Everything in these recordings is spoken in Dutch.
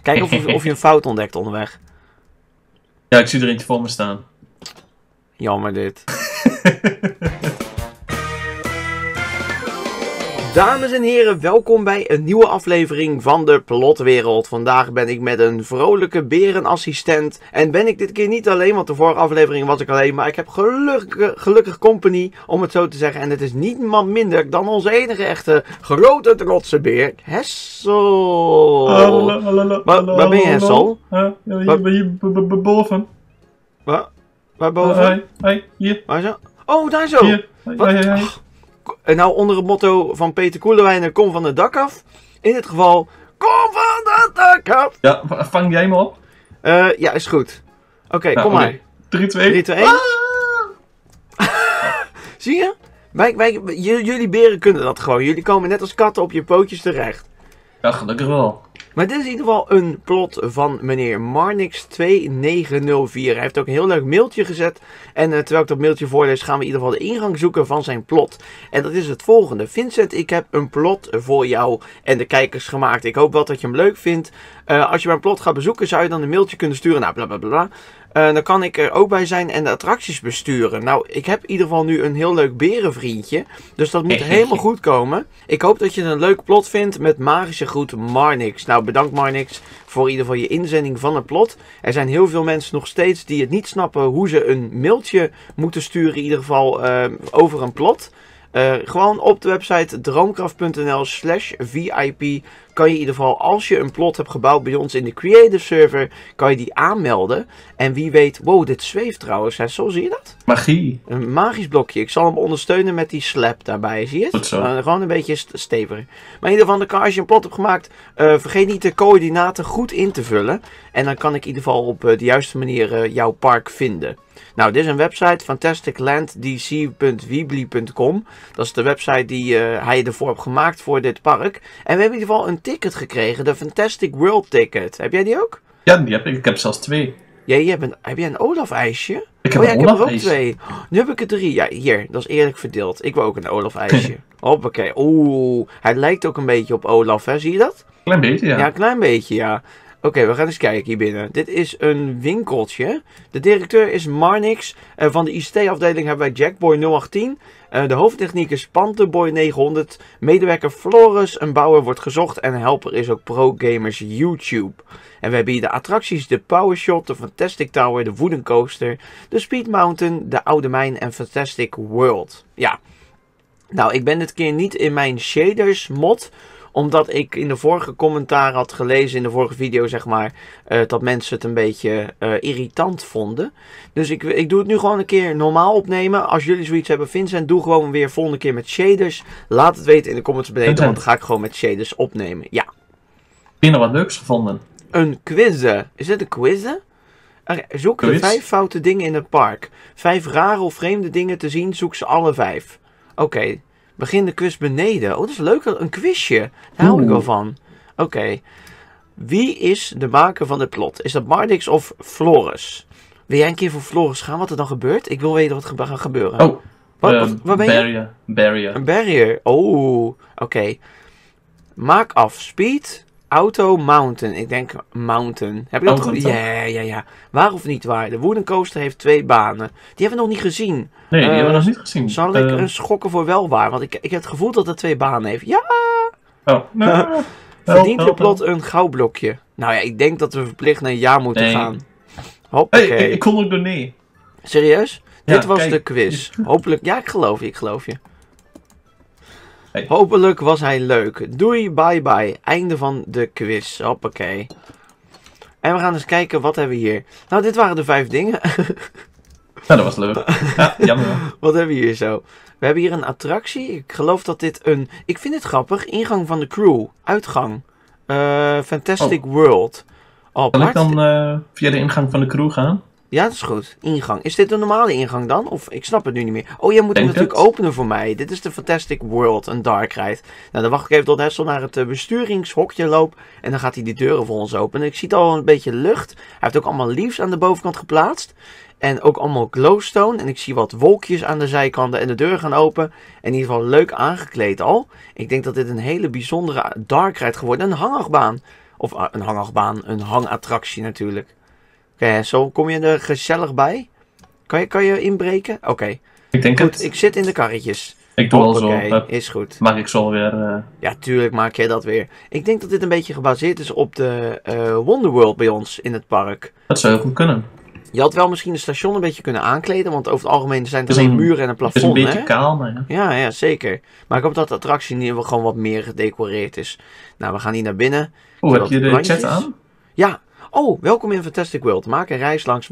Kijk of je een fout ontdekt onderweg. Ja, ik zie er eentje voor me staan. Jammer dit. Dames en heren, welkom bij een nieuwe aflevering van de Plotwereld. Vandaag ben ik met een vrolijke berenassistent. En ben ik dit keer niet alleen, want de vorige aflevering was ik alleen. Maar ik heb gelukkig company, om het zo te zeggen. En het is niemand minder dan onze enige echte grote trotse beer, Hessel. Waar ben je, Hessel? Hier ben je boven. Waar boven? Hey, hier. Waar zo? Oh, daar zo. Hier. Hey. En nou onder het motto van Peter Koelewijn, kom van het dak af. In dit geval, kom van het dak af. Ja, vang jij me op? Ja, is goed. Oké, kom maar. 3, 2, 3, 2, 1. Zie je? Jullie beren kunnen dat gewoon. Jullie komen net als katten op je pootjes terecht. Ja, gelukkig wel. Maar dit is in ieder geval een plot van meneer Marnix2904. Hij heeft ook een heel leuk mailtje gezet. En terwijl ik dat mailtje voorlees, gaan we in ieder geval de ingang zoeken van zijn plot. En dat is het volgende. Vincent, ik heb een plot voor jou en de kijkers gemaakt. Ik hoop wel dat je hem leuk vindt. Als je mijn plot gaat bezoeken, zou je dan een mailtje kunnen sturen. Nou, blablabla. Dan kan ik er ook bij zijn en de attracties besturen. Nou, ik heb in ieder geval nu een heel leuk berenvriendje. Dus dat moet helemaal goed komen. Ik hoop dat je een leuk plot vindt met magische groet Marnix. Nou, bedankt Marnix voor in ieder geval je inzending van het plot. Er zijn heel veel mensen nog steeds die het niet snappen hoe ze een mailtje moeten sturen. In ieder geval over een plot. Gewoon op de website droomcraft.nl/VIP kan je in ieder geval, als je een plot hebt gebouwd bij ons in de creative server, kan je die aanmelden. En wie weet, wow, dit zweeft trouwens. Hè? Zo zie je dat? Magie. Een magisch blokje. Ik zal hem ondersteunen met die slap daarbij. Zie je het? Goed zo. Gewoon een beetje steviger. Maar in ieder geval, als je een plot hebt gemaakt, vergeet niet de coördinaten goed in te vullen. En dan kan ik in ieder geval op de juiste manier jouw park vinden. Nou, dit is een website, fantasticlanddc.weebly.com. Dat is de website die hij ervoor heeft gemaakt voor dit park. En we hebben in ieder geval een ticket gekregen, de Fantastic World Ticket. Heb jij die ook? Ja, die heb ik. Ik heb zelfs 2. Ja, heb jij een Olaf-ijsje? Ik heb ik een heb er ook Olaf-ijs. 2. Nu heb ik er 3. Ja, hier, dat is eerlijk verdeeld. Ik wil ook een Olaf-ijsje. Hoppakee. Oeh, hij lijkt ook een beetje op Olaf, hè? Zie je dat? Klein beetje, ja. Ja, een klein beetje, ja. Oké, we gaan eens kijken hier binnen. Dit is een winkeltje. De directeur is Marnix. Van de ICT-afdeling hebben wij Jackboy018. De hoofdtechniek is Panterboy900. Medewerker Floris. Een bouwer wordt gezocht. En een helper is ook Pro Gamers YouTube. En we hebben hier de attracties. De Powershot, de Fantastic Tower, de Wooden Coaster. De Speed Mountain, de Oude Mijn en Fantastic World. Ja. Nou, ik ben dit keer niet in mijn shaders mod, omdat ik in de vorige commentaar had gelezen, in de vorige video zeg maar, dat mensen het een beetje irritant vonden. Dus ik doe het nu gewoon een keer normaal opnemen. Als jullie zoiets hebben, Vincent, doe gewoon weer volgende keer met shaders. Laat het weten in de comments beneden, want dan ga ik gewoon met shaders opnemen. Ja. Heb je nog wat leuks gevonden? Een quiz. Is dit een quiz? Zoek de 5 foute dingen in het park. 5 rare of vreemde dingen te zien, zoek ze alle 5. Oké. Begin de quiz beneden. Oh, dat is leuk. Een quizje. Daar hou ik wel van. Oké. Wie is de maker van het plot? Is dat Marnix of Floris? Wil jij een keer voor Floris gaan? Wat er dan gebeurt? Ik wil weten wat er gaat gebeuren. Oh. Waar ben je? Barrier. Een barrier. Oh. Oké. Maak af. Speed. Auto, mountain. Ik denk mountain. Heb ik dat goed? Ja. Waar of niet waar? De Wooden Coaster heeft 2 banen. Die hebben we nog niet gezien. Nee, die hebben we nog niet gezien. Zal ik een schokken voor wel waar? Want ik heb het gevoel dat het 2 banen heeft. Ja! Oh, no. Verdient je plot een goudblokje? Nou ja, ik denk dat we verplicht naar ja moeten gaan. Hoppakee. Hey, ik kon ook door nee. Serieus? Ja, Dit was kijk. de quiz. Hopelijk. Ja, ik geloof je. Hey. Hopelijk was hij leuk. Doei, bye bye. Einde van de quiz. Hoppakee. En we gaan eens kijken, wat hebben we hier? Nou, dit waren de 5 dingen. Nou, dat was leuk. Ja, jammer. Wat hebben we hier zo? We hebben hier een attractie. Ik geloof dat dit een... Ik vind het grappig. Ingang van de crew. Uitgang. Fantastic World. Oh, Kan ik dan via de ingang van de crew gaan? Ja, dat is goed. Ingang. Is dit een normale ingang dan? Of ik snap het nu niet meer. Oh, jij moet hem Denk natuurlijk het. openen voor mij. Dit is de Fantastic World, een dark ride. Nou, dan wacht ik even tot Hessel naar het besturingshokje loopt. En dan gaat hij die deuren voor ons openen. Ik zie het al een beetje lucht. Hij heeft ook allemaal leaves aan de bovenkant geplaatst. En ook allemaal glowstone. En ik zie wat wolkjes aan de zijkanten. En de deuren gaan open. En in ieder geval leuk aangekleed al. Ik denk dat dit een hele bijzondere dark ride geworden. Een hangachtbaan. Of een hangachtbaan, een hangattractie natuurlijk. Oké, zo kom je er gezellig bij? Kan je inbreken? Oké. Ik denk Goed, het. ik zit in de karretjes. Ik doe al zo. Oké, is goed. Maak ik zo alweer... Ja, tuurlijk maak jij dat weer. Ik denk dat dit een beetje gebaseerd is op de Wonderworld bij ons in het park. Dat zou heel goed kunnen. Je had wel misschien het station een beetje kunnen aankleden, want over het algemeen zijn het Het is alleen een- muren en een Het is plafond, een beetje hè? kaal, maar ja. Ja, zeker. Maar ik hoop dat de attractie in ieder geval gewoon wat meer gedecoreerd is. Nou, we gaan hier naar binnen. Oeh, heb Wat je de plantjes? chat aan? Ja. Oh, welkom in Fantastic World. Maak een reis langs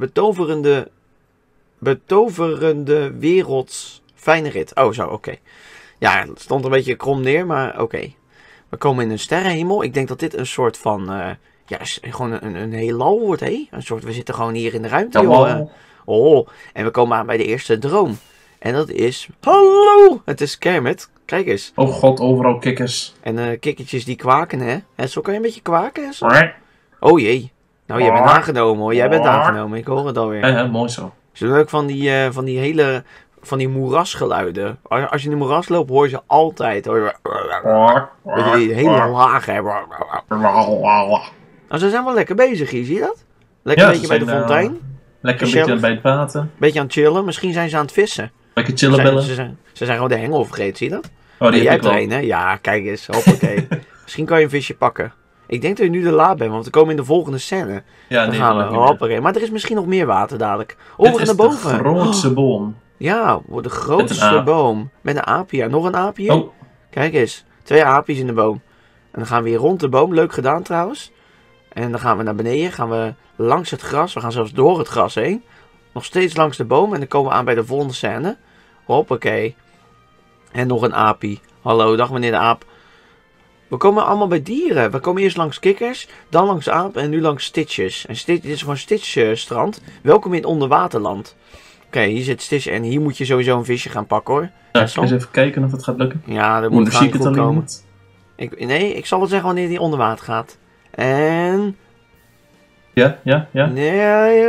betoverende werelds fijne rit. Oh, zo, oké. Ja, het stond een beetje krom neer, maar oké. We komen in een sterrenhemel. Ik denk dat dit een soort van... gewoon een heelal wordt, hé? Een soort, we zitten gewoon hier in de ruimte, joh. Jawel. Oh, en we komen aan bij de eerste droom. En dat is... Hallo! Het is Kermit. Kijk eens. Oh god, overal kikkers. En kikkertjes die kwaken, hè? En zo kan je een beetje kwaken, hè? Zo? Oh jee. Nou, jij bent aangenomen, hoor. Jij bent aangenomen. Ik hoor het alweer. Ja, mooi zo. Ze doen ook van die hele... Van die moerasgeluiden. Als je in de moeras loopt, hoor je ze altijd. Hoor je... Weet je, die hele lage hebben. Nou, ze zijn wel lekker bezig hier, zie je dat? Lekker Ja, een beetje ze bij de zijn, fontein. Lekker een Gezellig. beetje bij het water. Beetje aan het chillen. Misschien zijn ze aan het vissen. Lekker chillen bellen. Ze zijn gewoon de hengel vergeten, zie je dat? Oh, En die jij heb ik hebt er wel. een, hè? Ja, kijk eens. Hoppakee. Misschien kan je een visje pakken. Ik denk dat je nu de laat bent, want we komen in de volgende scène. Ja, Dan nee, gaan we. dat lukt niet meer. Hoppakee. Maar er is misschien nog meer water dadelijk. Oh, we Dit gaan is naar de boven. grootste boom. Ja, de grootste aap. boom. Met een aapje. Ja, nog een aapje. Oh, Kijk eens. 2 aapjes in de boom. En dan gaan we hier rond de boom. Leuk gedaan trouwens. En dan gaan we naar beneden. Gaan we langs het gras. We gaan zelfs door het gras heen. Nog steeds langs de boom. En dan komen we aan bij de volgende scène. Hoppakee. En nog een aapie. Hallo, dag meneer de aap. We komen allemaal bij dieren. We komen eerst langs kikkers. Dan langs aap. En nu langs Stitches. En dit is gewoon Stitch strand. Welkom in onderwaterland. Oké, hier zit Stitch. En hier moet je sowieso een visje gaan pakken, hoor. nou, zo? eens even kijken of het gaat lukken. Ja, dat Hoe moet de gaan muziek het goed alleen komen. moet. Nee, ik zal wel zeggen wanneer die onder water gaat. En... Ja, ja, ja. Nee,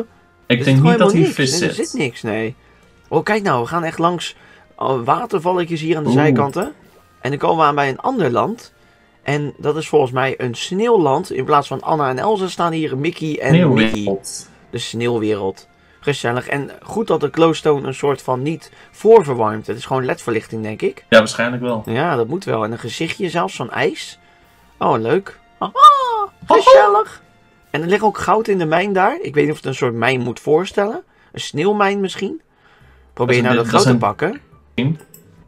Ik denk niet dat hier vis nee, er zit. zit niks, nee. Oh, kijk nou, we gaan echt langs watervalletjes hier aan de Oeh. zijkanten. En dan komen we aan bij een ander land. En dat is volgens mij een sneeuwland. In plaats van Anna en Elsa staan hier Mickey en Mickey. Sneeuwwereld. De sneeuwwereld. Gezellig. En goed dat de glowstone een soort van niet voorverwarmt. Het is gewoon ledverlichting, denk ik. Ja, waarschijnlijk wel. Ja, dat moet wel. En een gezichtje zelfs van ijs. Oh, leuk. Ah, gezellig. En er ligt ook goud in de mijn daar. Ik weet niet of het een soort mijn moet voorstellen. Een sneeuwmijn misschien. Probeer je Dat nou is dat een- goud te dat is pakken. een-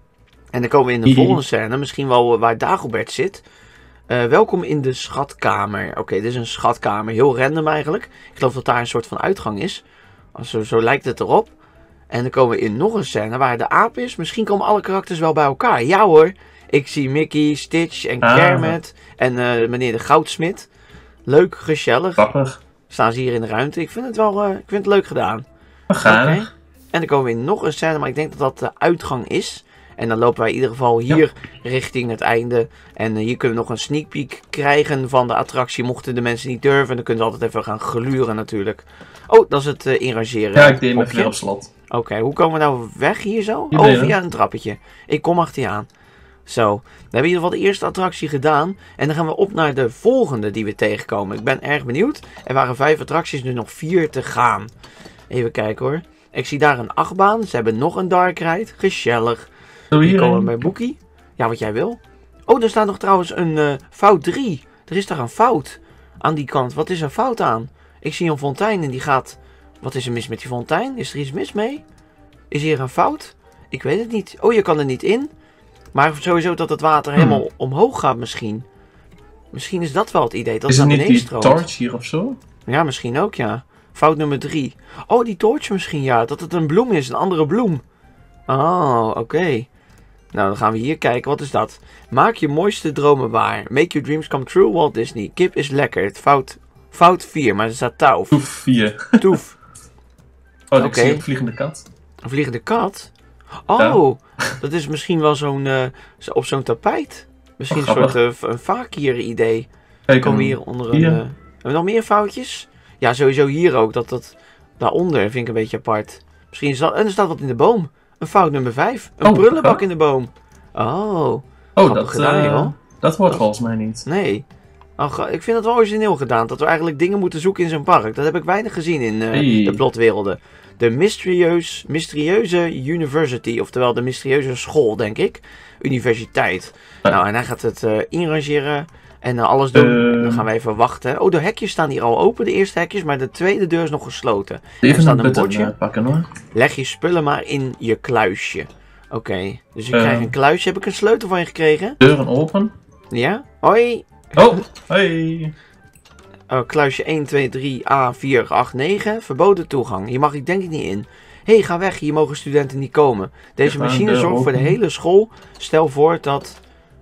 En dan komen we in de volgende scène. Misschien wel waar Dagobert zit. Welkom in de schatkamer. Oké, dit is een schatkamer. Heel random eigenlijk. Ik geloof dat daar een soort van uitgang is. Zo lijkt het erop. En dan komen we in nog een scène waar de aap is. Misschien komen alle karakters wel bij elkaar. Ja hoor. Ik zie Mickey, Stitch en Kermit. En meneer de Goudsmit. Leuk, gezellig. Grappig. Staan ze hier in de ruimte. Ik vind het wel ik vind het leuk gedaan. Gaar. Oké. En dan komen we in nog een scène. Maar ik denk dat dat de uitgang is. En dan lopen wij in ieder geval hier richting het einde. En hier kunnen we nog een sneak peek krijgen van de attractie. Mochten de mensen niet durven. Dan kunnen ze altijd even gaan gluren natuurlijk. Oh, dat is het inrangeren. Ja, ik deed hem even kopje. weer op slot. Oké, hoe komen we nou weg hier zo? Hier Oh, ben je. via een trappetje. Ik kom achter je aan. Zo, we hebben in ieder geval de eerste attractie gedaan. En dan gaan we op naar de volgende die we tegenkomen. Ik ben erg benieuwd. Er waren 5 attracties, nu nog 4 te gaan. Even kijken hoor. Ik zie daar een achtbaan. Ze hebben nog een dark ride. Gezellig. Zullen we Hier komen we hierheen? bij Boekie. Ja, wat jij wil. Oh, er staat nog trouwens een fout 3. Er is daar een fout aan die kant. Wat is er fout aan? Ik zie een fontein en die gaat... Wat is er mis met die fontein? Is er iets mis mee? Is hier een fout? Ik weet het niet. Oh, je kan er niet in. Maar sowieso dat het water helemaal omhoog gaat misschien. Misschien is dat wel het idee. Dat Is het het naar niet beneden die stroomt. torch hier of zo? Ja, misschien ook, ja. Fout nummer 3. Oh, die torch misschien, ja. Dat het een bloem is, een andere bloem. Oh, oké. Nou, dan gaan we hier kijken. Wat is dat? Maak je mooiste dromen waar. Make your dreams come true, Walt Disney. Kip is lekker. Het fout 4, maar er staat touw. Oef, 4. Toef. Oh, ik Oké. zie een vliegende kat. Een vliegende kat? Oh, dat is misschien wel op zo'n tapijt. Misschien Oh, een soort een vakier idee. Kijk, Komen we een- hier onder hier. Hebben we nog meer foutjes? Ja, sowieso hier ook. Dat daaronder vind ik een beetje apart. Misschien is dat... En er staat wat in de boom. Een fout nummer 5. Een Oh, prullenbak oh. in de boom. Oh. Oh, grappig gedaan, joh. dat hoort volgens mij niet. Nee. Ik vind het wel origineel gedaan. Dat we eigenlijk dingen moeten zoeken in zo'n park. Dat heb ik weinig gezien in Hey. de plotwerelden. De mysterieuze university. Oftewel de mysterieuze school, denk ik. Universiteit. Ja. Nou, en hij gaat het inrangeren. En alles doen. Dan gaan we even wachten. Oh, de hekjes staan hier al open. De eerste hekjes. Maar de tweede deur is nog gesloten. Even staat een een button bordje. pakken hoor. Leg je spullen maar in je kluisje. Oké. Dus ik krijg een kluisje. Heb ik een sleutel van je gekregen? Deuren open. Ja? Hoi. Oh, hey. Kluisje 1, 2, 3, A, 4, 8, 9. Verboden toegang. Hier mag ik denk ik niet in. Hé, ga weg. Hier mogen studenten niet komen. Deze Even machine een deur zorgt voor de open. hele school. Stel voor dat...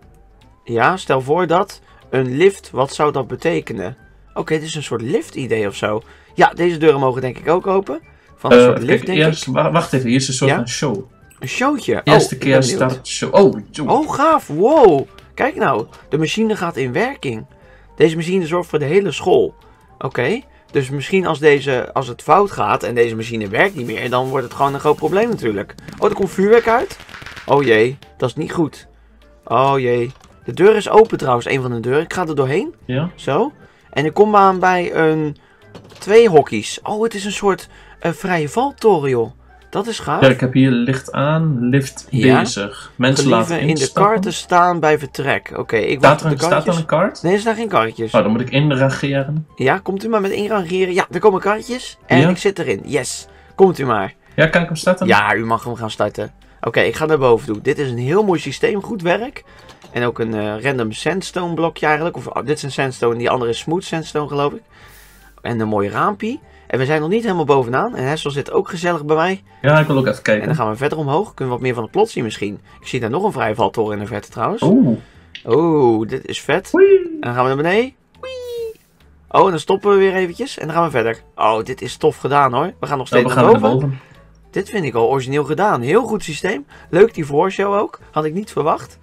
Ja, stel voor dat... Een lift, wat zou dat betekenen? Oké, dit is een soort lift-idee of zo. Ja, deze deuren mogen denk ik ook open. Van een soort lift, denk ik. Wacht even, hier is een soort Ja? van show. Een showtje. Eerste ik keer ben benieuwd. start show. Oh, joe. Oh, gaaf. Wow. Kijk nou. De machine gaat in werking. Deze machine zorgt voor de hele school. Oké. Dus misschien als het fout gaat en deze machine werkt niet meer, dan wordt het gewoon een groot probleem natuurlijk. Oh, er komt vuurwerk uit. Oh jee. Dat is niet goed. Oh jee. De deur is open trouwens, een van de deuren. Ik ga er doorheen. Ja? Zo. En ik kom aan bij twee hokkies. Oh, het is een soort vrije valtoren, joh. Dat is gaaf. Ja, ik heb hier licht aan, lift Ja? bezig. Mensen laten Gelieven in de instappen. karten staan bij vertrek. Oké, ik wacht op de Staat er karretjes. een kaart? Nee, er staan geen karretjes. Oh, dan moet ik inreageren. Ja, komt u maar met inrangeren. Ja, er komen karretjes. En Ja? ik zit erin. Yes. Komt u maar. Ja, kan ik hem starten? Ja, u mag hem gaan starten. Oké, ik ga naar boven doen. Dit is een heel mooi systeem. Goed werk. En ook een random sandstone blokje eigenlijk. Of dit is een sandstone en die andere is smooth sandstone geloof ik. En een mooi raampje. En we zijn nog niet helemaal bovenaan. En Hessel zit ook gezellig bij mij. Ja, ik wil ook even En kijken. dan gaan we verder omhoog. Kunnen we wat meer van het plot zien misschien. Ik zie daar nog een vrije valtoren in de verte trouwens. Oeh. Oh, dit is vet. Wee. En dan gaan we naar beneden. Whee! Oh, en dan stoppen we weer eventjes. En dan gaan we verder. Oh, dit is tof gedaan hoor. We gaan nog Nou, steeds we naar gaan naar boven. boven. Dit vind ik al origineel gedaan. Heel goed systeem. Leuk die voorshow ook. Had ik niet verwacht.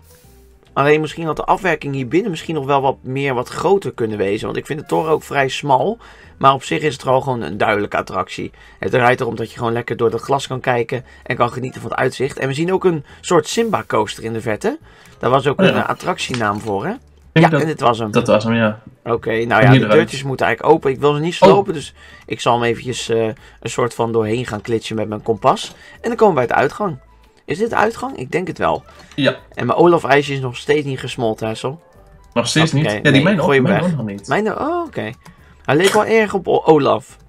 Alleen misschien had de afwerking hier binnen misschien nog wel wat groter kunnen wezen. Want ik vind de toren ook vrij smal. Maar op zich is het gewoon een duidelijke attractie. Het draait erom dat je gewoon lekker door dat glas kan kijken. En kan genieten van het uitzicht. En we zien ook een soort Simba coaster in de verte. Daar was ook Oh ja. een attractienaam voor hè. Ik Ja, denk en dit was hem. dat was hem, ja. Oké, nou ja, hier de eruit. deurtjes moeten eigenlijk open. Ik wil ze niet slopen, dus ik zal hem eventjes een soort van doorheen gaan klitsen met mijn kompas. En dan komen we bij de uitgang. Is dit de uitgang? Ik denk het wel. Ja, En mijn Olaf-ijsje is nog steeds niet gesmolten, Hessel. nog steeds Oké, niet. Ja, nee, die mijn ook, gooi hem mijn weg. ook nog niet. Mijn, oh, oké. Hij leek wel erg op Olaf.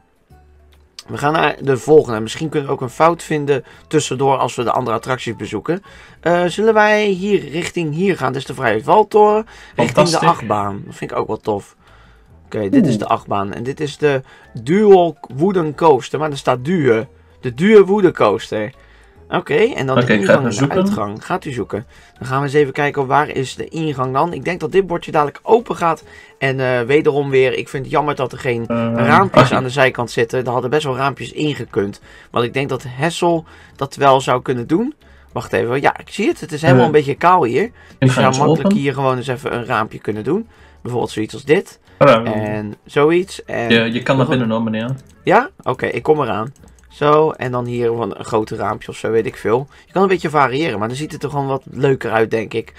We gaan naar de volgende. Misschien kunnen we ook een fout vinden tussendoor als we de andere attracties bezoeken. Zullen wij richting hier gaan? Dit is de vrije valtoren. Richting de Fantastisch. achtbaan. Dat vind ik ook wel tof. Oké, dit is de achtbaan. En dit is de Dual Wooden Coaster. Maar er staat duur. De duur Wooden Coaster. Oké, en dan Oké, de ik ga ingang even en de zoeken. uitgang. Gaat u zoeken. Dan gaan we eens even kijken waar is de ingang dan. Ik denk dat dit bordje dadelijk open gaat. En wederom weer, ik vind het jammer dat er geen raampjes ach, aan de zijkant zitten. Er hadden best wel raampjes ingekund. Want ik denk dat Hessel dat wel zou kunnen doen. Wacht even. Ja, ik zie het. Het is helemaal een beetje kaal hier. Dus je Ingang zou is makkelijk open. hier gewoon eens even een raampje kunnen doen. Bijvoorbeeld zoiets als dit. Hallo. En zoiets. En Je kan naar binnen hoor, meneer. ja? Oké, ik kom eraan. Zo, en dan hier van een grote raampje of zo, weet ik veel. Je kan een beetje variëren, maar dan ziet het er gewoon wat leuker uit, denk ik.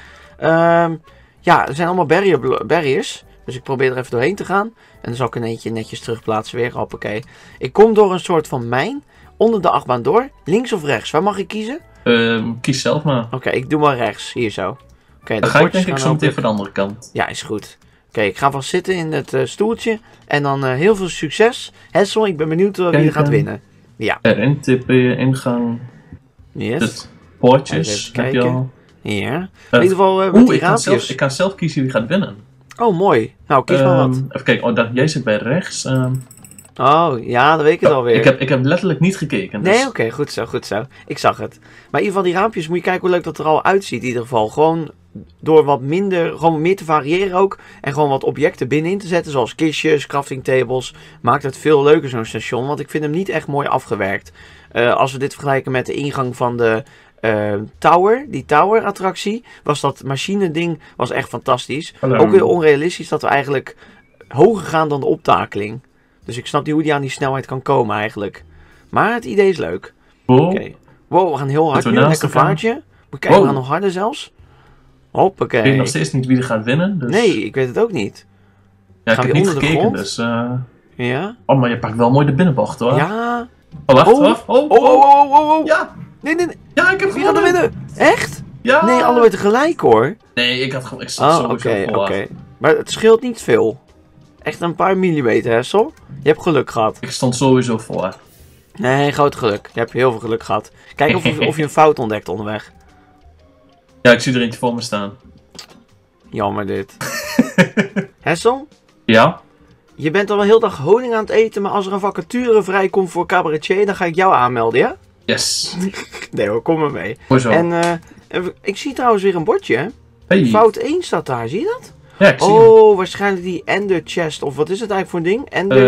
Ja, er zijn allemaal barriers. Dus ik probeer er even doorheen te gaan. En dan zal ik een eentje netjes terugplaatsen weer. Hoppakee. Ik kom door een soort van mijn. Onder de achtbaan door. Links of rechts? Waar mag ik kiezen? Kies zelf maar. Oké, ik doe maar rechts. Hier zo. Oké, Dan ga ik denk ik zo meteen voor de andere kant. Ja, is goed. Oké, ik ga vast zitten in het stoeltje. En dan heel veel succes. Hessel, ik ben benieuwd wie er Kijk, gaat winnen. Ja. Erin tippen, ingang, Yes. het poortjes, Even heb je kijken. al. Ja. In ieder geval met Oeh, die ik raampjes. kan zelf kiezen wie gaat winnen. Oh, mooi. Nou, kies maar wat. Even kijken, jij zit bij rechts. Oh, ja, dan weet ik het alweer. Ik heb letterlijk niet gekeken. Dus Nee, oké, goed zo, goed zo. Ik zag het. Maar in ieder geval, die raampjes, moet je kijken hoe leuk dat er al uitziet in ieder geval. Gewoon door wat minder, gewoon meer te variëren ook. En gewoon wat objecten binnenin te zetten, zoals kistjes, crafting tables. Maakt het veel leuker zo'n station, want ik vind hem niet echt mooi afgewerkt. Als we dit vergelijken met de ingang van de Tower, die Tower attractie, was dat machine ding was echt fantastisch. Hallo. Ook weer onrealistisch dat we eigenlijk hoger gaan dan de optakeling. Dus ik snap niet hoe die aan die snelheid kan komen eigenlijk. Maar het idee is leuk. Oh, Oké. Wow, we gaan heel hard Zitten nu. we Een naast lekker elkaar? vaartje. Moet kijken, we Wow. gaan nog harder zelfs. Ik Hoppakee. weet nog steeds niet wie er gaat winnen. Dus... Nee, ik weet het ook niet. Ja, ik Gaan heb we niet onder de gekeken, grond? dus... Ja? Oh, maar je pakt wel mooi de binnenbocht, hoor. Ja? Oh, wacht, Oh. wacht. Oh, Oh. Ja, Nee. ja, ik heb Wie gaat er gewonnen. winnen? Echt? Ja. Nee, allebei tegelijk hoor. Nee, ik stond sowieso voor. Oké. Maar het scheelt niet veel. Echt een paar millimeter, hè, Sol? Je hebt geluk gehad. Ik stond sowieso voor. Nee, groot geluk. Je hebt heel veel geluk gehad. Kijk of je een fout ontdekt onderweg. Ja, ik zie er eentje voor me staan. Jammer dit. Hessel? Ja? Je bent al een hele dag honing aan het eten, maar als er een vacature vrijkomt voor cabaretier, dan ga ik jou aanmelden, ja? Yes. Nee hoor, kom maar mee. Hoezo? En ik zie trouwens weer een bordje, hè? Hey. Fout 1 staat daar, zie je dat? Ja, ik zie hem. Oh, waarschijnlijk die Ender Chest, of wat is het eigenlijk voor een ding?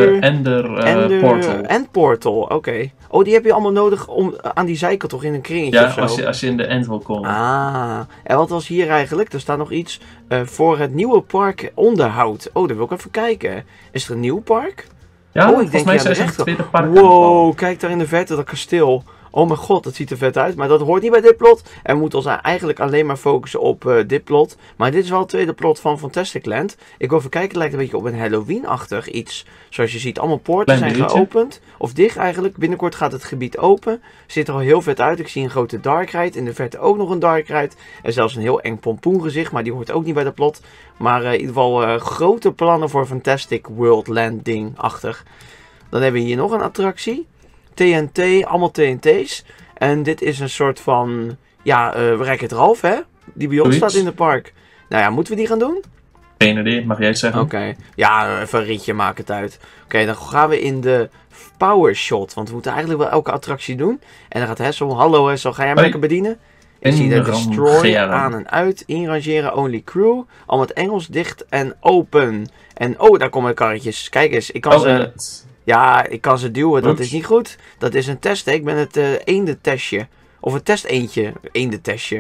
Ender Portal. End Portal, oké. Oh, die heb je allemaal nodig om aan die zijkant toch in een kringetje Ja, of zo? als je in de end wil komen. Ah, en wat was hier eigenlijk? Er staat nog iets voor het nieuwe park onderhoud. Oh, daar wil ik even kijken. Is er een nieuw park? Ja, ik volgens denk, mij ja, zijn dat ze is het echt tweede park aan het bouwen. Wow, kijk daar in de verte, dat kasteel. Oh mijn god, dat ziet er vet uit. Maar dat hoort niet bij dit plot. En we moeten ons eigenlijk alleen maar focussen op dit plot. Maar dit is wel het tweede plot van Fantastic Land. Ik wil even kijken, het lijkt een beetje op een Halloween-achtig iets. Zoals je ziet, allemaal poorten Klein zijn beetje. geopend. Of dicht eigenlijk. Binnenkort gaat het gebied open. Ziet er al heel vet uit. Ik zie een grote dark ride. In de verte ook nog een dark ride. En zelfs een heel eng pompoengezicht. Maar die hoort ook niet bij de plot. Maar in ieder geval grote plannen voor Fantastic World Landing-achtig. Dan hebben we hier nog een attractie. TNT, allemaal TNT's. En dit is een soort van, ja, Wreck-It Ralph, hè? Die bij ons Zoiets. staat in het park. Nou ja, moeten we die gaan doen? Geen idee, mag jij het zeggen? Oké. Ja, even een ritje, maak het uit. Oké, dan gaan we in de Power Shot. Want we moeten eigenlijk wel elke attractie doen. En dan gaat Hessel, hallo Hessel, ga jij me Hoi. lekker bedienen? Ik zie de Destroy, Inrangeren. aan en uit, inrangeren, only crew. Al met Engels, dicht en open. En oh, daar komen karretjes. Kijk eens, ik kan Oh, ze... en het... Ja, ik kan ze duwen, dat Oeps. is niet goed. Dat is een test, hè. Ik ben het eendentestje. Of het test-eendje. Eendentestje.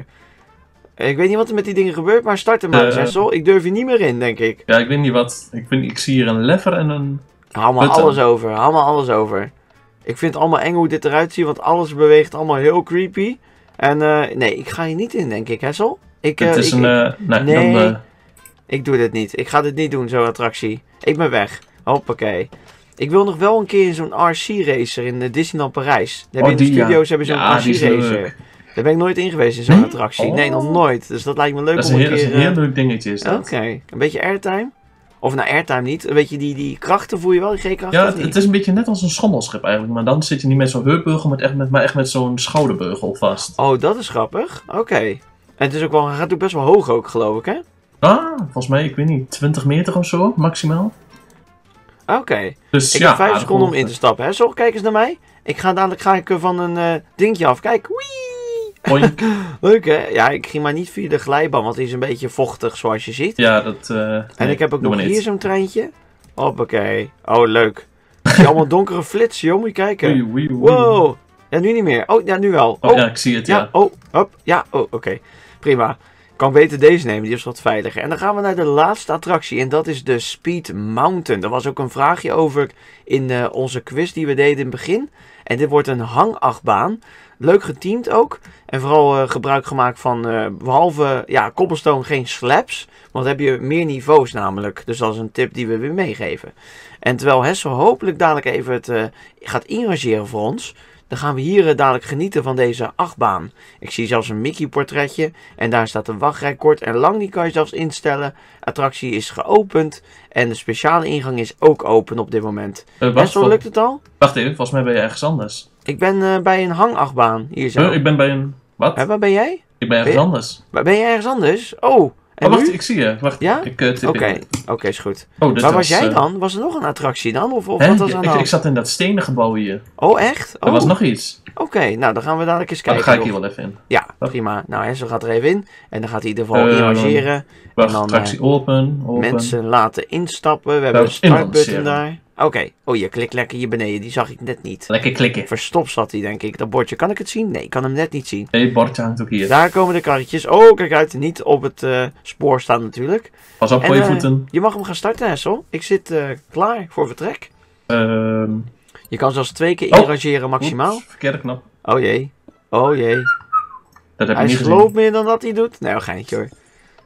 Ik weet niet wat er met die dingen gebeurt, maar start hem maar eens, Hessel. Ik durf hier niet meer in, denk ik. Ja, ik weet niet wat. Ik zie hier een lever en een... Haal maar Putten. alles over, haal maar alles over. Ik vind het allemaal eng hoe dit eruit ziet, want alles beweegt allemaal heel creepy. En nee, ik ga hier niet in, denk ik, Hessel. Het is nee. dan, Ik doe dit niet. Ik ga dit niet doen, zo'n attractie. Ik ben weg. Hoppakee. Ik wil nog wel een keer in zo'n RC-racer in Disneyland Parijs. Daar hebben in de die, ja. studio's hebben zo'n Ja, die is RC-racer. leuk. Daar ben ik nooit in geweest in zo'n Nee? attractie. Oh. Nee, nog nooit. Dus dat lijkt me leuk dat is om een een heel, keer... dat is een heel leuk dingetje is dat. Oké. Een beetje airtime? Of nou, airtime niet. Een beetje die krachten voel je wel, die G-krachten Ja, of niet? het is een beetje net als een schommelschip eigenlijk. Maar dan zit je niet met zo'n heupbeugel, maar echt met zo'n schouderbeugel vast. Oh, dat is grappig. Oké. En het is ook wel, hij gaat ook best wel hoog ook, geloof ik, hè? Volgens mij, ik weet niet, 20 meter of zo, maximaal. Oké. Dus Ik ja, heb 5 aardig seconden om hoog. in te stappen, hè? Zo, kijk eens naar mij. Dadelijk ga ik van een dingetje af. Kijk, wee! Oink. Leuk, hè? Ja, ik ging maar niet via de glijbaan, want die is een beetje vochtig, zoals je ziet. Ja, dat... En ik heb ook nog hier niet. zo'n treintje. Hoppakee. Oh, leuk. Ik zie allemaal donkere flitsen, joh. Moet je kijken. Oei, oei, oei. Wow. Ja, nu niet meer. Oh, ja, nu wel. Oh, ja, ik zie het, Ja, ja. oh, hop. Ja, oh, oké. Prima. Ik kan beter deze nemen, die is wat veiliger. En dan gaan we naar de laatste attractie en dat is de Speed Mountain. Er was ook een vraagje over in onze quiz die we deden in het begin. En dit wordt een hangachtbaan. Leuk geteamd ook. En vooral gebruik gemaakt van, behalve ja, cobblestone, geen slabs. Want dan heb je meer niveaus namelijk. Dus dat is een tip die we weer meegeven. En terwijl Hessel hopelijk dadelijk even het gaat inrangeren voor ons... Dan gaan we hier dadelijk genieten van deze achtbaan. Ik zie zelfs een Mickey portretje. En daar staat een wachtrij kort en lang. Die kan je zelfs instellen. Attractie is geopend. En de speciale ingang is ook open op dit moment. Hessel, lukt het al? Wacht even, volgens mij ben je ergens anders. Ik ben bij een hangachtbaan. Hier zo. Ik ben bij een... Wat? Waar ben jij? Ik ben ergens anders. Waar ben jij ergens anders? Oh, en Oh, wacht, nu? ik zie je. Wacht, Ja? ik tip Oké, in. oké, is goed. Oh, dit Waar was jij eh, dan? Was er nog een attractie dan? Of hè? wat was er aan de Ik hand? zat in dat stenen gebouw hier. Oh, echt? Er Oh, was nog iets. oké. Nou, dan gaan we dadelijk eens Maar kijken. dan ga ik of- hier wel even in. Ja, prima. Nou, Hessel gaat er even in. En dan gaat hij in ieder geval Eh, inrangeren. Wacht, dan, attractie open. Mensen laten instappen. We hebben Nou, een startbutton inlanceren. daar. Oké. Oh, je klikt lekker hier beneden. Die zag ik net niet. Lekker klikken. Verstopt zat hij, denk ik. Dat bordje. Kan ik het zien? Nee, ik kan hem net niet zien. Nee, bordje hangt ook hier. Daar komen de karretjes. Oh, kijk uit. Niet op het spoor staan natuurlijk. Pas op En, voor je voeten. Je mag hem gaan starten, Hessel. Ik zit klaar voor vertrek. Je kan zelfs 2 keer Oh. inrangeren maximaal. Oeps, verkeerde knop. Oh jee. Oh jee. Dat heb Hij ik niet sloopt gezien. meer dan dat hij doet. Nee, een geintje hoor.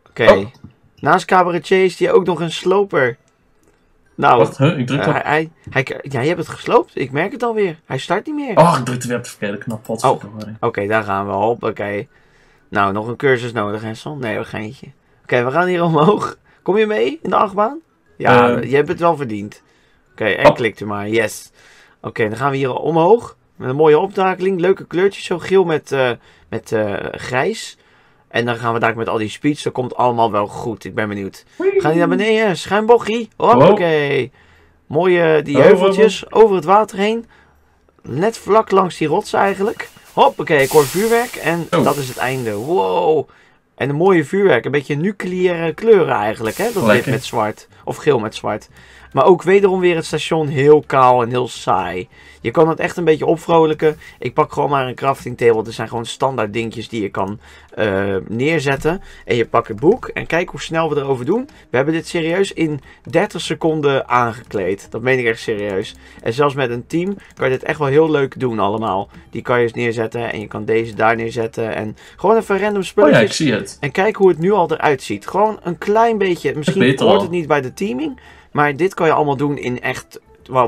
Oké. Oh. Naast cabaretier is die ook nog een sloper. Nou, Wacht, ik druk op. ja, je hebt het gesloopt. Ik merk het alweer. Hij start niet meer. Oh, ik drukte weer op de verkeerde knop. Oké, daar gaan we. Hoppakee. Nou, nog een cursus nodig, Hessel? Nee, een geintje. Oké, we gaan hier omhoog. Kom je mee in de achtbaan? Ja, je hebt het wel verdiend. Oké, en klikt u maar. Yes. Oké, dan gaan we hier omhoog. Met een mooie optakeling. Leuke kleurtjes. Zo geel met grijs. En dan gaan we daar met al die speeds. Dat komt allemaal wel goed. Ik ben benieuwd. Gaan die naar beneden? Schuimbochie. Hoppakee. Mooie die heuveltjes over het water heen. Net vlak langs die rots eigenlijk. Hoppakee, ik hoor vuurwerk. En dat is het einde. Wow. En een mooie vuurwerk. Een beetje nucleaire kleuren eigenlijk. Hè? Dat wit met zwart. Of geel met zwart. Maar ook wederom weer het station heel kaal en heel saai. Je kan het echt een beetje opvrolijken. Ik pak gewoon maar een crafting table. Er zijn gewoon standaard dingetjes die je kan neerzetten. En je pakt het boek. En kijk hoe snel we erover doen. We hebben dit serieus in 30 seconden aangekleed. Dat meen ik echt serieus. En zelfs met een team kan je dit echt wel heel leuk doen allemaal. Die kan je eens neerzetten. En je kan deze daar neerzetten. En gewoon even random spulletjes. Oh ja, ik zie het. En kijk hoe het nu al eruit ziet. Gewoon een klein beetje. Misschien hoort het niet bij de teaming. Maar dit kan je allemaal doen in echt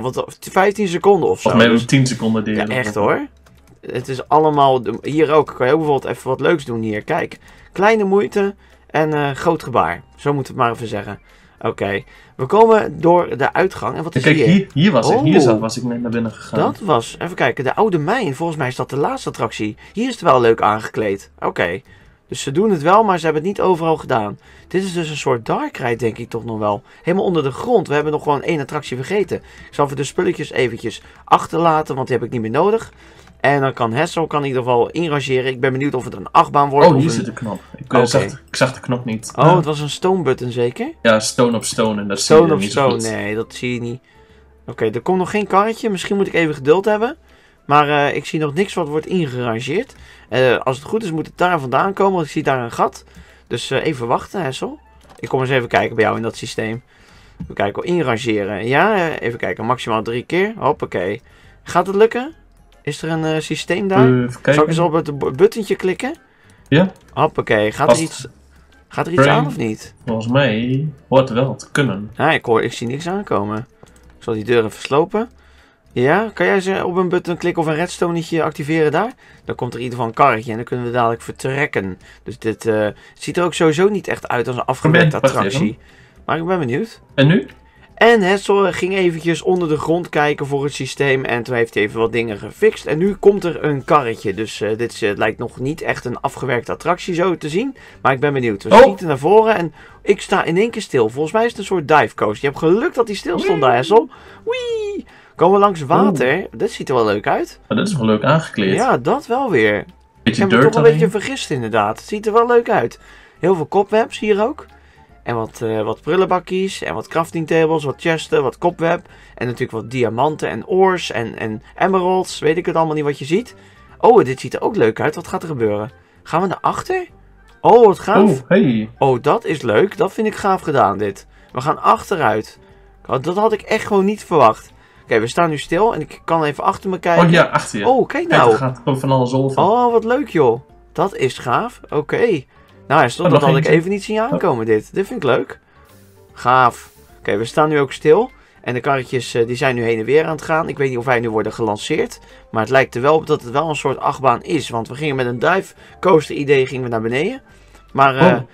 15 seconden of zo. Of met 10 seconden. Ja, echt hoor. Het is allemaal... Hier ook. Kan je ook bijvoorbeeld even wat leuks doen hier. Kijk. Kleine moeite en groot gebaar. Zo moeten we het maar even zeggen. Oké. We komen door de uitgang. En wat is hier? Hier was ik. Hier was ik net naar binnen gegaan. Dat was... Even kijken. De Oude Mijn. Volgens mij is dat de laatste attractie. Hier is het wel leuk aangekleed. Oké. Dus ze doen het wel, maar ze hebben het niet overal gedaan. Dit is dus een soort dark ride, denk ik toch nog wel. Helemaal onder de grond. We hebben nog gewoon 1 attractie vergeten. Ik zal even de spulletjes eventjes achterlaten, want die heb ik niet meer nodig. En dan kan Hessel in ieder geval inrangeren. Ik ben benieuwd of het een achtbaan wordt. Oh, hier zit de knop. Ik zag de knop niet. Oh, het was een stone button zeker? Ja, stone op stone. En dat zie je niet zo goed. Nee, dat zie je niet. Oké, er komt nog geen karretje. Misschien moet ik even geduld hebben. Maar ik zie nog niks wat wordt ingerangeerd. Als het goed is moet het daar vandaan komen, want ik zie daar een gat. Dus even wachten, Hessel. Ik kom eens even kijken bij jou in dat systeem. Even kijken, inrangeren. Ja, even kijken, maximaal 3 keer. Hoppakee. Gaat het lukken? Is er een systeem daar? Zal ik eens op het buttentje klikken? Ja. Hoppakee. Gaat er iets aan of niet? Volgens mij hoort er wel te kunnen. Ja, ik zie niks aankomen. Ik zal die deur even slopen. Ja, kan jij ze op een button klikken of een redstonetje activeren daar? Dan komt er in ieder geval een karretje en dan kunnen we dadelijk vertrekken. Dus dit ziet er ook sowieso niet echt uit als een afgewerkte attractie. Maar ik ben benieuwd. En nu? En Hessel ging eventjes onder de grond kijken voor het systeem en toen heeft hij even wat dingen gefixt. En nu komt er een karretje, dus dit lijkt nog niet echt een afgewerkte attractie zo te zien. Maar ik ben benieuwd. We schieten naar voren en ik sta in één keer stil. Volgens mij is het een soort dive coaster. Je hebt geluk dat hij stil stond daar, Hessel. Wee! Komen we langs water. Dit ziet er wel leuk uit. Oh, dat is wel leuk aangekleed. Ja, dat wel weer. Ik heb me toch een beetje vergist inderdaad. Het ziet er wel leuk uit. Heel veel cobwebs hier ook. En wat prullenbakjes. En wat crafting tables. Wat chesten. Wat cobweb. En natuurlijk wat diamanten en ores. En emeralds. Weet ik het allemaal niet wat je ziet. Oh, dit ziet er ook leuk uit. Wat gaat er gebeuren? Gaan we naar achter? Oh, wat gaaf. Oh, hey. Oh, dat is leuk. Dat vind ik gaaf gedaan dit. We gaan achteruit. Dat had ik echt gewoon niet verwacht. Oké, we staan nu stil en ik kan even achter me kijken. Oh ja, achter je. Oh, kijk nou. Er gaat van alles over. Oh, wat leuk joh. Dat is gaaf. Oké. Nou, dat had ik even niet zien aankomen dit. Dit vind ik leuk. Gaaf. Oké, we staan nu ook stil. En de karretjes die zijn nu heen en weer aan het gaan. Ik weet niet of wij nu worden gelanceerd. Maar het lijkt er wel op dat het wel een soort achtbaan is. Want we gingen met een dive coaster idee gingen we naar beneden. Maar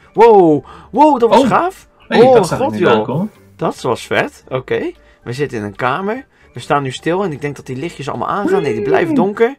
wow, dat was gaaf. Hey, oh, dat god joh. Dat was vet. Oké. We zitten in een kamer. We staan nu stil en ik denk dat die lichtjes allemaal aangaan. Nee, die blijven donker.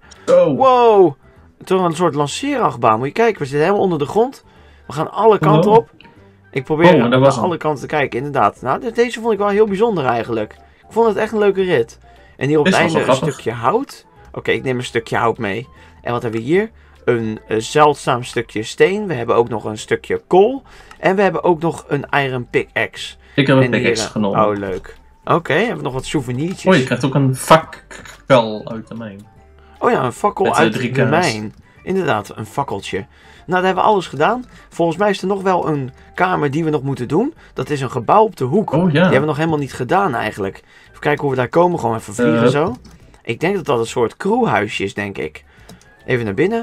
Wow. Toch een soort lanceerachtbaan. Moet je kijken, we zitten helemaal onder de grond. We gaan alle kanten op. Ik probeer naar alle kanten te kijken, inderdaad. Nou, deze vond ik wel heel bijzonder eigenlijk. Ik vond het echt een leuke rit. En hier op het einde een stukje hout. Oké, ik neem een stukje hout mee. En wat hebben we hier? Een zeldzaam stukje steen. We hebben ook nog een stukje kool. En we hebben ook nog een iron pickaxe. Ik heb een pickaxe genomen. Oh, leuk. Oké, hebben we nog wat souvenirtjes. Oh, je krijgt ook een fakkel uit de mijn. Oh ja, een fakkel uit de mijn. Inderdaad, een fakkeltje. Nou, daar hebben we alles gedaan. Volgens mij is er nog wel een kamer die we nog moeten doen. Dat is een gebouw op de hoek. Oh ja. Die hebben we nog helemaal niet gedaan eigenlijk. Even kijken hoe we daar komen. Gewoon even vliegen zo. Ik denk dat dat een soort crewhuisje is, denk ik. Even naar binnen.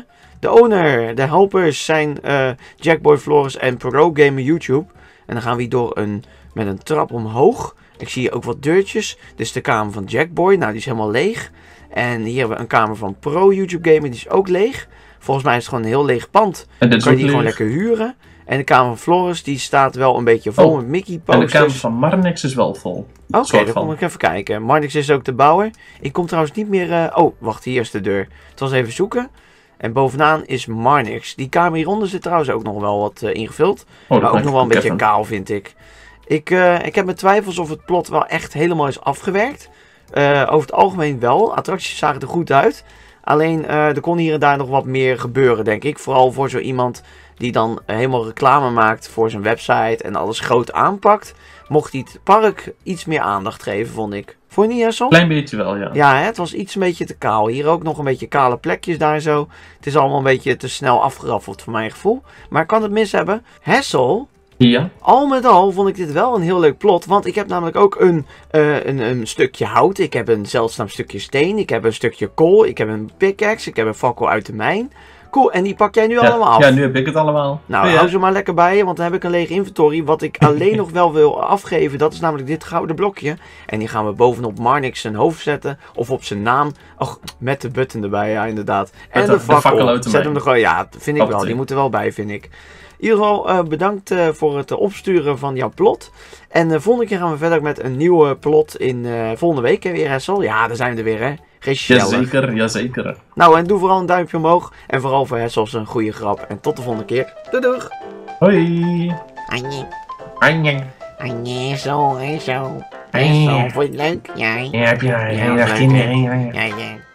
De owner, de helpers zijn Jackboy, Floris en Pro Gamer YouTube. En dan gaan we hier met een trap omhoog. Ik zie hier ook wat deurtjes. Dit is de kamer van Jackboy. Nou, die is helemaal leeg. En hier hebben we een kamer van Pro YouTube Gamer. Die is ook leeg. Volgens mij is het gewoon een heel leeg pand. En Dan kan je die gewoon lekker huren. En de kamer van Floris, die staat wel een beetje vol met Mickey posters. En de kamer van Marnix is wel vol. Oké, dan kom ik even kijken. Marnix is ook de bouwer. Ik kom trouwens niet meer... Oh, wacht, hier is de deur. Het was even zoeken. En bovenaan is Marnix. Die kamer hieronder zit trouwens ook nog wel wat ingevuld. Maar ook nog wel een beetje kaal, vind ik. Ik heb mijn twijfels of het plot wel echt helemaal is afgewerkt. Over het algemeen wel. Attracties zagen er goed uit. Alleen, er kon hier en daar nog wat meer gebeuren, denk ik. Vooral voor zo iemand die dan helemaal reclame maakt voor zijn website en alles groot aanpakt. Mocht hij het park iets meer aandacht geven, vond ik. Vond je niet, Hessel? Klein beetje wel, ja. Ja, het was iets een beetje te kaal. Hier ook nog een beetje kale plekjes daar zo. Het is allemaal een beetje te snel afgeraffeld voor mijn gevoel. Maar ik kan het mis hebben. Hessel? Ja. Al met al vond ik dit wel een heel leuk plot. Want ik heb namelijk ook een stukje hout. Ik heb een zeldzaam stukje steen. Ik heb een stukje kool. Ik heb een pickaxe. Ik heb een fakkel uit de mijn. Cool, en die pak jij nu allemaal af? Ja, nu heb ik het allemaal. Nou, hou ze maar lekker bij je, want dan heb ik een lege inventory. Wat ik alleen nog wel wil afgeven, dat is namelijk dit gouden blokje. En die gaan we bovenop Marnix zijn hoofd zetten. Of op zijn naam. Och, met de button erbij, ja, inderdaad. En de fakkel. Zet hem er gewoon, ja, vind ik wel. Die moet er wel bij, vind ik. In ieder geval bedankt voor het opsturen van jouw plot. En de volgende keer gaan we verder met een nieuwe plot in volgende week weer, Hessel. Ja, daar zijn we er weer, hè. Jazeker, jazeker. Nou, en doe vooral een duimpje omhoog. En vooral voor Hessel een goede grap. En tot de volgende keer. Doei doeg. Hoi. Anje. Anje. Anje, zo. Anje. Vond je het leuk? Ja. Ja, heb je Ja, kinderen? ja.